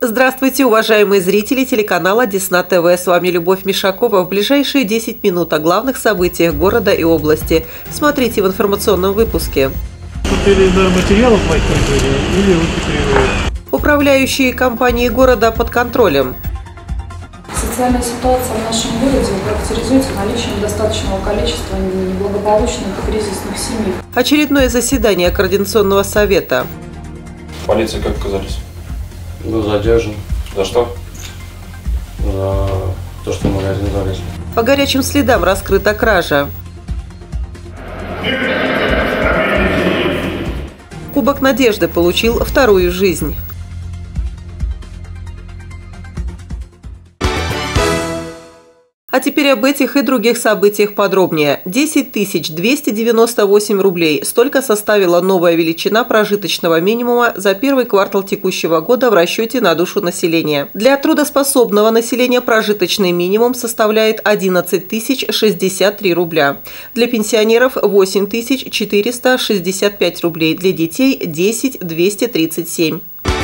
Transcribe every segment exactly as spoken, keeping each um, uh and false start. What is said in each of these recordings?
Здравствуйте, уважаемые зрители телеканала Десна ТВ. С вами Любовь Мишакова. В ближайшие десять минут о главных событиях города и области. Смотрите в информационном выпуске. Купили материалов в моих конторе или выкупили? Управляющие компании города под контролем. Социальная ситуация в нашем городе характеризуется наличием достаточного количества неблагополучных и кризисных семей. Очередное заседание Координационного совета. Полиция как оказались? Был задержан. За что? За то, что в магазин залезли. По горячим следам раскрыта кража. Кубок Надежды получил вторую жизнь. А теперь об этих и других событиях подробнее. десять тысяч двести девяносто восемь рублей. Столько составила новая величина прожиточного минимума за первый квартал текущего года в расчете на душу населения. Для трудоспособного населения прожиточный минимум составляет одиннадцать тысяч шестьдесят три рубля. Для пенсионеров восемь тысяч четыреста шестьдесят пять рублей. Для детей десять тысяч двести тридцать семь.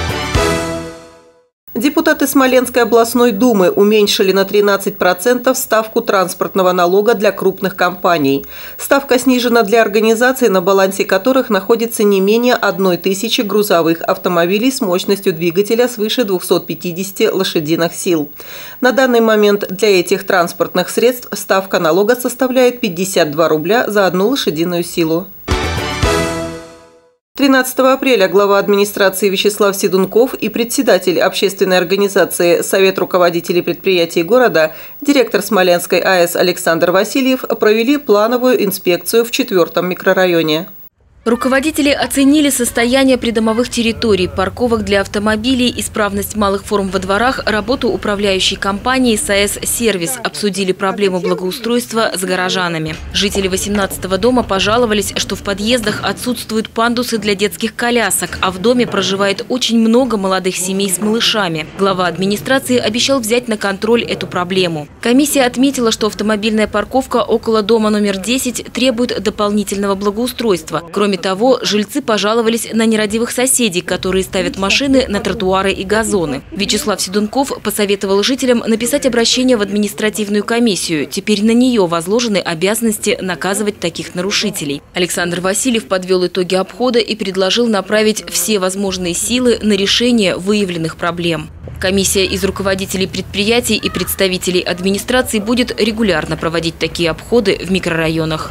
Депутаты Смоленской областной думы уменьшили на тринадцать процентов ставку транспортного налога для крупных компаний. Ставка снижена для организаций, на балансе которых находится не менее одной тысячи грузовых автомобилей с мощностью двигателя свыше двухсот пятидесяти лошадиных сил. На данный момент для этих транспортных средств ставка налога составляет пятьдесят два рубля за одну лошадиную силу. тринадцатого апреля глава администрации Вячеслав Седунков и председатель общественной организации «Совет руководителей предприятий города», директор Смоленской АЭС Александр Васильев провели плановую инспекцию в четвертом микрорайоне. Руководители оценили состояние придомовых территорий, парковок для автомобилей, исправность малых форм во дворах, работу управляющей компании САЭС «Сервис», обсудили проблему благоустройства с горожанами. Жители восемнадцатого дома пожаловались, что в подъездах отсутствуют пандусы для детских колясок, а в доме проживает очень много молодых семей с малышами. Глава администрации обещал взять на контроль эту проблему. Комиссия отметила, что автомобильная парковка около дома номер десять требует дополнительного благоустройства. Кроме Кроме того, жильцы пожаловались на нерадивых соседей, которые ставят машины на тротуары и газоны. Вячеслав Седунков посоветовал жителям написать обращение в административную комиссию. Теперь на нее возложены обязанности наказывать таких нарушителей. Александр Васильев подвел итоги обхода и предложил направить все возможные силы на решение выявленных проблем. Комиссия из руководителей предприятий и представителей администрации будет регулярно проводить такие обходы в микрорайонах.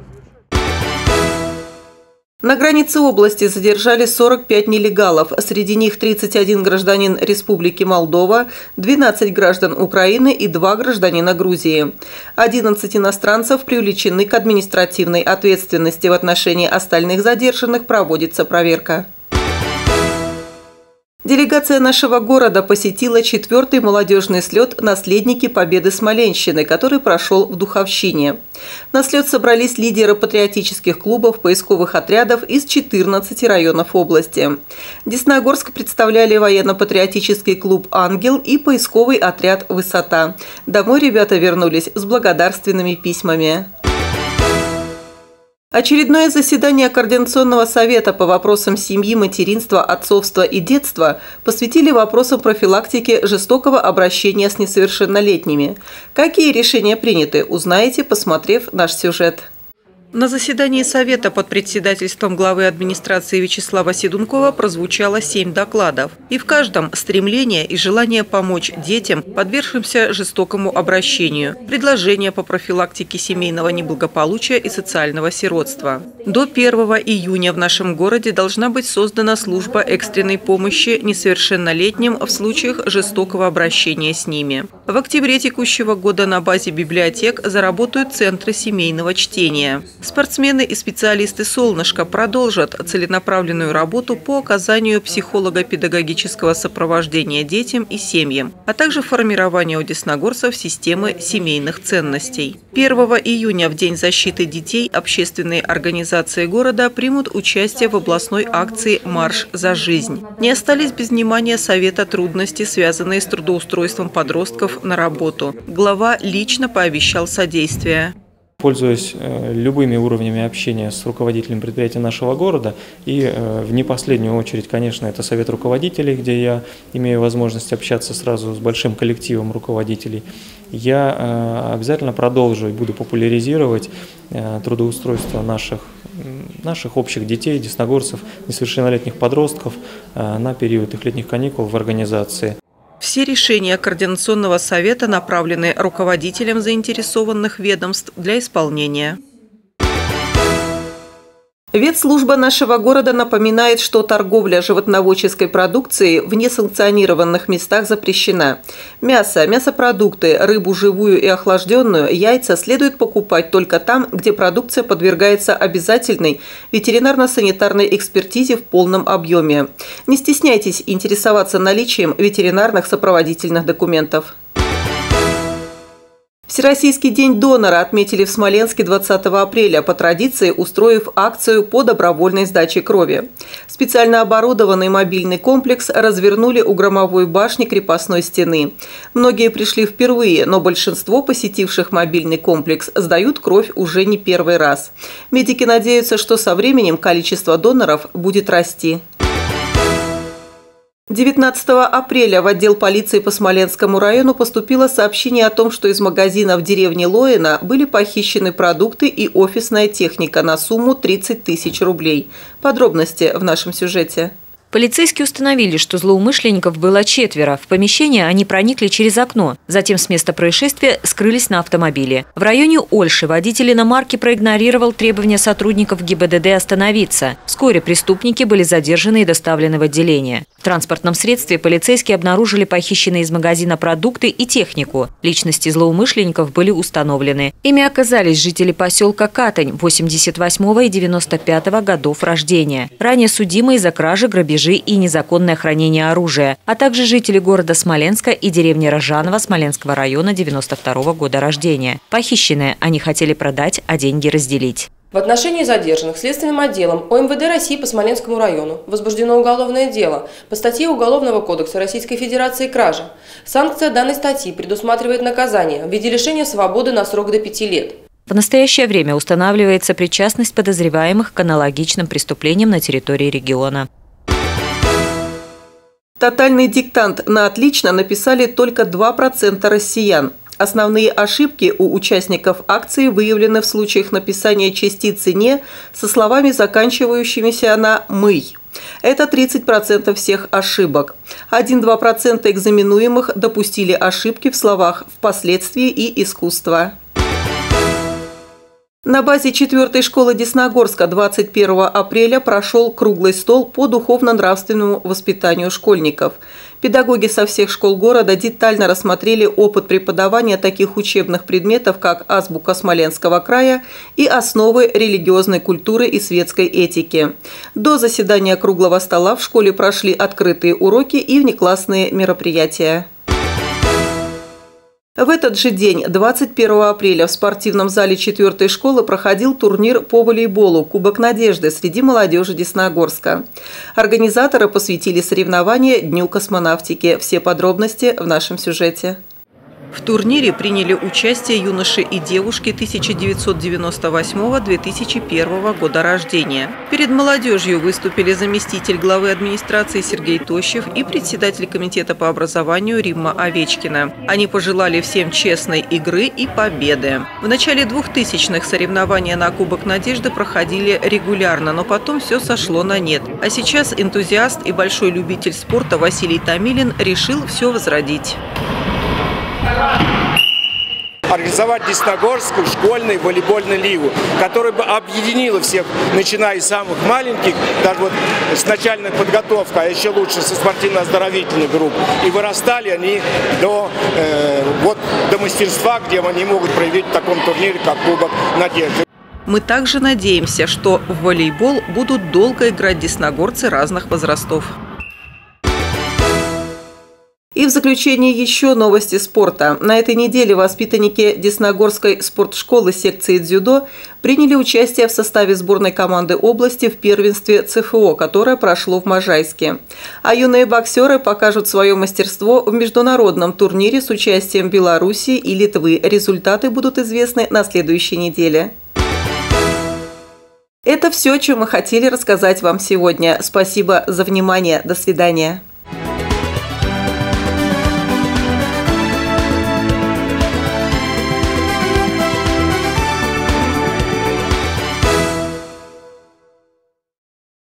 На границе области задержали сорок пять нелегалов. Среди них тридцать один гражданин Республики Молдова, двенадцать граждан Украины и два гражданина Грузии. одиннадцать иностранцев привлечены к административной ответственности. В отношении остальных задержанных проводится проверка. Делегация нашего города посетила четвертый молодежный слет «Наследники Победы Смоленщины», который прошел в Духовщине. На слет собрались лидеры патриотических клубов, поисковых отрядов из четырнадцати районов области. Десногорск представляли военно-патриотический клуб «Ангел» и поисковый отряд «Высота». Домой ребята вернулись с благодарственными письмами. Очередное заседание Координационного совета по вопросам семьи, материнства, отцовства и детства посвятили вопросам профилактики жестокого обращения с несовершеннолетними. Какие решения приняты, узнаете, посмотрев наш сюжет. На заседании Совета под председательством главы администрации Вячеслава Седункова прозвучало семь докладов. И в каждом стремление и желание помочь детям, подвергшимся жестокому обращению, предложения по профилактике семейного неблагополучия и социального сиротства. До первого июня в нашем городе должна быть создана служба экстренной помощи несовершеннолетним в случаях жестокого обращения с ними. В октябре текущего года на базе библиотек заработают центры семейного чтения. Спортсмены и специалисты «Солнышко» продолжат целенаправленную работу по оказанию психолого-педагогического сопровождения детям и семьям, а также формированию у десногорцев системы семейных ценностей. первого июня, в День защиты детей, общественные организации города примут участие в областной акции «Марш за жизнь». Не остались без внимания Совета трудности, связанные с трудоустройством подростков на работу. Глава лично пообещал содействие. Пользуясь любыми уровнями общения с руководителем предприятия нашего города, и в не последнюю очередь, конечно, это совет руководителей, где я имею возможность общаться сразу с большим коллективом руководителей, я обязательно продолжу и буду популяризировать трудоустройство наших, наших общих детей, десногорцев, несовершеннолетних подростков на период их летних каникул в организации. Все решения Координационного совета направлены руководителям заинтересованных ведомств для исполнения. Ветслужба нашего города напоминает, что торговля животноводческой продукцией в несанкционированных местах запрещена. Мясо, мясопродукты, рыбу живую и охлажденную, яйца следует покупать только там, где продукция подвергается обязательной ветеринарно-санитарной экспертизе в полном объеме. Не стесняйтесь интересоваться наличием ветеринарных сопроводительных документов. Всероссийский день донора отметили в Смоленске двадцатого апреля, по традиции устроив акцию по добровольной сдаче крови. Специально оборудованный мобильный комплекс развернули у громовой башни крепостной стены. Многие пришли впервые, но большинство посетивших мобильный комплекс сдают кровь уже не первый раз. Медики надеются, что со временем количество доноров будет расти. девятнадцатого апреля в отдел полиции по Смоленскому району поступило сообщение о том, что из магазина в деревне Лоино были похищены продукты и офисная техника на сумму тридцать тысяч рублей. Подробности в нашем сюжете. Полицейские установили, что злоумышленников было четверо. В помещение они проникли через окно. Затем с места происшествия скрылись на автомобиле. В районе Ольши водитель иномарки проигнорировал требования сотрудников ГИБДД остановиться. Вскоре преступники были задержаны и доставлены в отделение. В транспортном средстве полицейские обнаружили похищенные из магазина продукты и технику. Личности злоумышленников были установлены. Ими оказались жители поселка Катань восемьдесят восьмого и девяносто пятого годов рождения. Ранее судимые за кражи, грабежи и незаконное хранение оружия, а также жители города Смоленска и деревни Рожаново Смоленского района девяносто второго года рождения. Похищенные они хотели продать, а деньги разделить. В отношении задержанных Следственным отделом О Эм Вэ Дэ России по Смоленскому району возбуждено уголовное дело по статье Уголовного кодекса Российской Федерации «Кража». Санкция данной статьи предусматривает наказание в виде лишения свободы на срок до пяти лет. В настоящее время устанавливается причастность подозреваемых к аналогичным преступлениям на территории региона. Тотальный диктант на отлично написали только два процента россиян. Основные ошибки у участников акции выявлены в случаях написания частицы «не» со словами, заканчивающимися на «мый». Это тридцать процентов всех ошибок. один-два процента экзаменуемых допустили ошибки в словах «впоследствии» и «искусство». На базе четвёртой школы Десногорска двадцать первого апреля прошел круглый стол по духовно-нравственному воспитанию школьников. Педагоги со всех школ города детально рассмотрели опыт преподавания таких учебных предметов, как азбука Смоленского края и основы религиозной культуры и светской этики. До заседания круглого стола в школе прошли открытые уроки и внеклассные мероприятия. В этот же день, двадцать первого апреля, в спортивном зале четвёртой школы проходил турнир по волейболу «Кубок Надежды» среди молодежи Десногорска. Организаторы посвятили соревнования Дню космонавтики. Все подробности в нашем сюжете. В турнире приняли участие юноши и девушки тысяча девятьсот девяносто восьмого — две тысячи первого года рождения. Перед молодежью выступили заместитель главы администрации Сергей Тощев и председатель комитета по образованию Римма Овечкина. Они пожелали всем честной игры и победы. В начале двухтысячных соревнования на Кубок Надежды проходили регулярно, но потом все сошло на нет. А сейчас энтузиаст и большой любитель спорта Василий Томилин решил все возродить. Организовать Десногорскую школьную волейбольную лигу, которая бы объединила всех, начиная с самых маленьких, даже вот с начальной подготовкой, а еще лучше со спортивно-оздоровительных групп. И вырастали они до, э, вот, до мастерства, где они могут проявить в таком турнире, как Кубок Надежды. Мы также надеемся, что в волейбол будут долго играть десногорцы разных возрастов. И в заключение еще новости спорта. На этой неделе воспитанники Десногорской спортшколы секции дзюдо приняли участие в составе сборной команды области в первенстве ЦФО, которое прошло в Можайске. А юные боксеры покажут свое мастерство в международном турнире с участием Беларуси и Литвы. Результаты будут известны на следующей неделе. Это все, о чем мы хотели рассказать вам сегодня. Спасибо за внимание. До свидания.